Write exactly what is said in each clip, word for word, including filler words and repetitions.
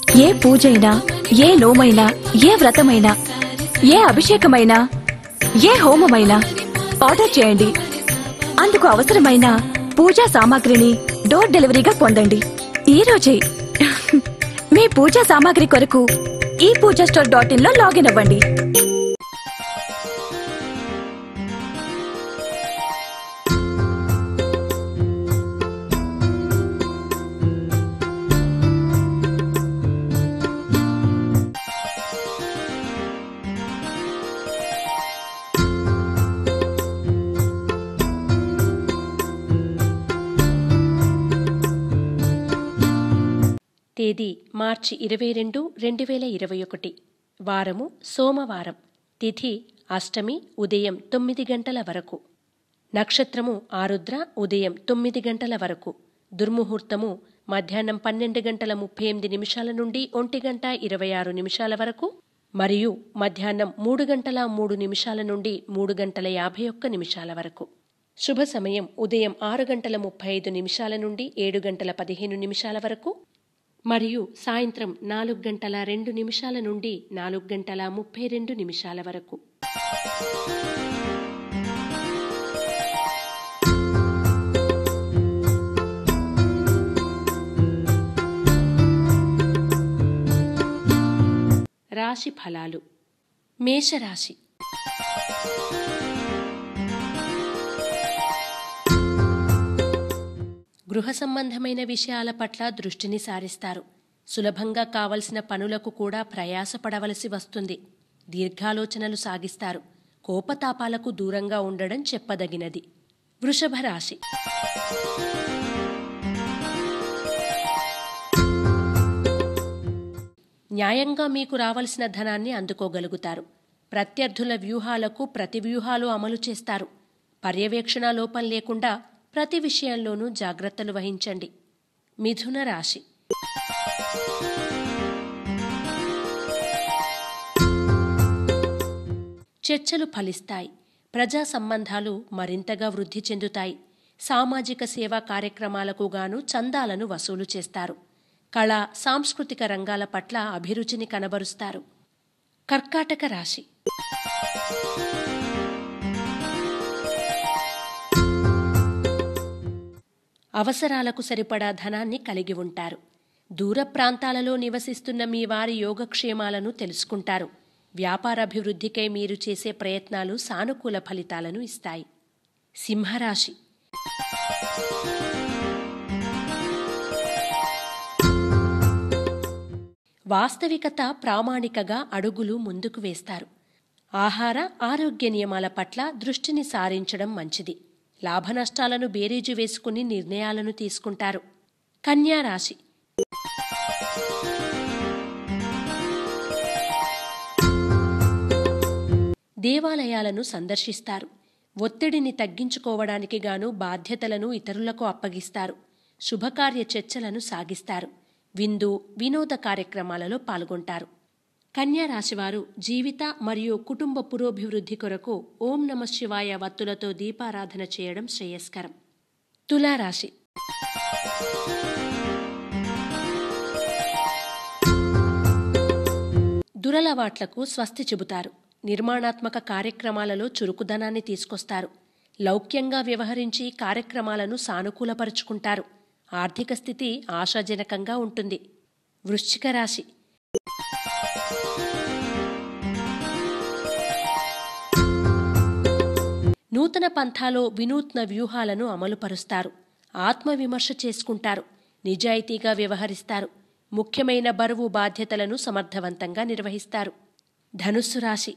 ఏ పూజైనా, ఏ నోమైనా, ఏ వ్రతమైనా, ఏ అభిషేకమైనా, ఏ హోమమైనా ఆర్డర్ చేయండి. అందుకు అవసరమైన పూజా సామాగ్రిని డోర్ డెలివరీగా పొందండి ఈ రోజే. మీ పూజా సామాగ్రి కొరకు ఈ పూజా స్టోర్ డాట్ ఇన్ లో లాగిన్ అవ్వండి. తేదీ మార్చి ఇరవై రెండు రెండు వేల ఇరవై ఒకటి. వారము సోమవారం. తిథి అష్టమి ఉదయం తొమ్మిది గంటల వరకు. నక్షత్రము ఆరుద్ర ఉదయం తొమ్మిది గంటల వరకు. దుర్ముహూర్తము మధ్యాహ్నం పన్నెండు గంటల ముప్పై ఎనిమిది నిమిషాల నుండి ఒంటి గంట ఇరవై ఆరు నిమిషాల వరకు మరియు మధ్యాహ్నం మూడు గంటల మూడు నిమిషాల నుండి మూడు గంటల యాభై ఒక్క నిమిషాల వరకు. శుభ సమయం ఉదయం ఆరు గంటల ముప్పై ఐదు నిమిషాల నుండి ఏడు గంటల పదిహేను నిమిషాల వరకు మరియు సాయంత్రం నాలుగు గంటల రెండు నిమిషాల నుండి నాలుగు గంటల ముప్పై రెండు నిమిషాల వరకు. రాశి ఫలాలు. మేషరాశి. గృహ సంబంధమైన విషయాల పట్ల దృష్టిని సారిస్తారు. సులభంగా కావలసిన పనులకు కూడా ప్రయాసపడవలసి వస్తుంది. దీర్ఘాలోచనలు సాగిస్తారు. కోపతాపాలకు దూరంగా ఉండడం చెప్పదగినది. వృషభ రాశి. న్యాయంగా మీకు రావలసిన ధనాన్ని అందుకోగలుగుతారు. ప్రత్యర్థుల వ్యూహాలకు ప్రతి వ్యూహాలు అమలు చేస్తారు. పర్యవేక్షణ లోపం లేకుండా ప్రతి విషయంలోనూ జాగ్రత్తలు వహించండి. మిథున రాశి. చర్చలు ఫలిస్తాయి. ప్రజా సంబంధాలు మరింతగా వృద్ధి చెందుతాయి. సామాజిక సేవా కార్యక్రమాలకు గాను చందాలను వసూలు చేస్తారు. కళా సాంస్కృతిక రంగాల పట్ల అభిరుచిని కనబరుస్తారు. కర్కాటక రాశి. అవసరాలకు సరిపడా ధనాన్ని కలిగి ఉంటారు. దూర ప్రాంతాలలో నివసిస్తున్న మీ వారి యోగక్షేమాలను తెలుసుకుంటారు. వ్యాపారాభివృద్ధికై మీరు చేసే ప్రయత్నాలు సానుకూల ఫలితాలను ఇస్తాయి. సింహరాశి. వాస్తవికత ప్రామాణికగా అడుగులు ముందుకు వేస్తారు. ఆహార ఆరోగ్య నియమాల పట్ల దృష్టిని సారించడం మంచిది. లాభనష్టాలను బేరీజు వేసుకుని నిర్ణయాలను తీసుకుంటారు. కన్యా రాశి. దేవాలయాలను సందర్శిస్తారు. ఒత్తిడిని తగ్గించుకోవడానికి గాను బాధ్యతలను ఇతరులకు అప్పగిస్తారు. శుభకార్య చర్చలను సాగిస్తారు. విందు వినోద కార్యక్రమాలలో పాల్గొంటారు. కన్యా రాశివారు జీవిత మరియు కుటుంబ పురోభివృద్ధి కొరకు ఓం నమ శివాయ వత్తులతో దీపారాధన చేయడం శ్రేయస్కరం. తులారాశి. దురలవాట్లకు స్వస్తి చెబుతారు. నిర్మాణాత్మక కార్యక్రమాలలో చురుకుదనాన్ని తీసుకొస్తారు. లౌక్యంగా వ్యవహరించి కార్యక్రమాలను సానుకూలపరుచుకుంటారు. ఆర్థిక స్థితి ఆశాజనకంగా ఉంటుంది. వృశ్చిక రాశి. నూతన పంథాలో వినూత్న వ్యూహాలను అమలుపరుస్తారు. ఆత్మవిమర్శ చేసుకుంటారు. నిజాయితీగా వ్యవహరిస్తారు. ముఖ్యమైన బరువు బాధ్యతలను సమర్థవంతంగా నిర్వహిస్తారు. ధనుస్సు రాశి.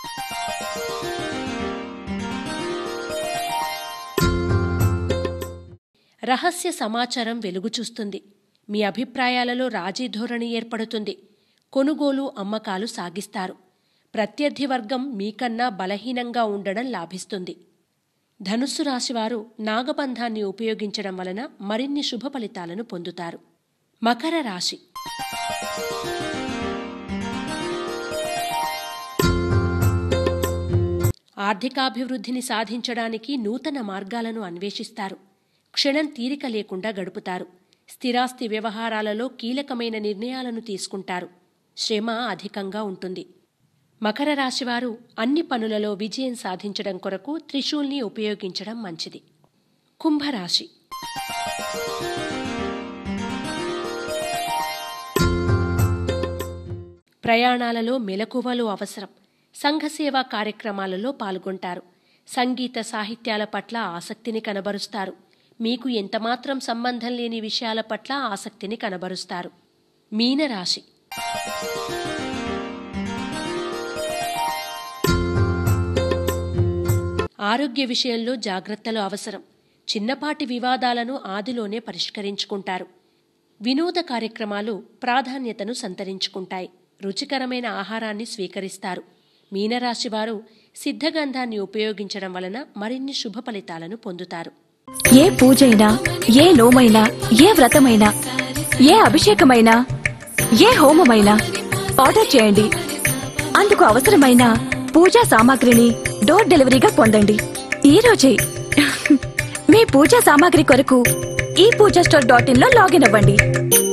రహస్య సమాచారం వెలుగుచూస్తుంది. మీ అభిప్రాయాలలో రాజీ ధోరణి ఏర్పడుతుంది. కొనుగోలు అమ్మకాలు సాగిస్తారు. ప్రత్యర్థి వర్గం మీకన్నా బలహీనంగా ఉండడం లాభిస్తుంది. ధనుస్సు రాశివారు నాగబంధాన్ని ఉపయోగించడం వలన మరిన్ని శుభ ఫలితాలను పొందుతారు. మకర రాశి. ఆర్థికాభివృద్ధిని సాధించడానికి నూతన మార్గాలను అన్వేషిస్తారు. క్షణం తీరిక లేకుండా గడుపుతారు. స్థిరాస్తి వ్యవహారాలలో కీలకమైన నిర్ణయాలను తీసుకుంటారు. శ్రమ అధికంగా ఉంటుంది. మకర రాశివారు అన్ని పనులలో విజయం సాధించడం కొరకు త్రిశూల్ని ఉపయోగించడం మంచిది. కుంభరాశి. ప్రయాణాలలో మెలకువలు అవసరం. సంఘసేవా కార్యక్రమాలలో పాల్గొంటారు. సంగీత సాహిత్యాల పట్ల ఆసక్తిని కనబరుస్తారు. మీకు ఎంతమాత్రం సంబంధం లేని విషయాల పట్ల ఆసక్తిని కనబరుస్తారు. మీనరాశి. ఆరోగ్య విషయంలో జాగ్రత్తలు అవసరం. చిన్నపాటి వివాదాలను ఆదిలోనే పరిష్కరించుకుంటారు. వినోద కార్యక్రమాలు ప్రాధాన్యతను సంతరించుకుంటాయి. రుచికరమైన ఆహారాన్ని స్వీకరిస్తారు. మీనరాశివారు సిద్ధగంధాన్ని ఉపయోగించడం వలన మరిన్ని శుభ ఫలితాలను పొందుతారు. ఏ పూజైనా, ఏ నోమైనా, ఏ వ్రతమైనా, ఏ అభిషేకమైనా, ఏ హోమమైనా ఆర్డర్ చేయండి. అందుకు అవసరమైన పూజా సామాగ్రిని డోర్ డెలివరీగా పొందండి. ఈ రోజే మీ పూజా సామాగ్రి కొరకు ఈ పూజా స్టోర్ డాట్ ఇన్ లో లాగిన్ అవ్వండి.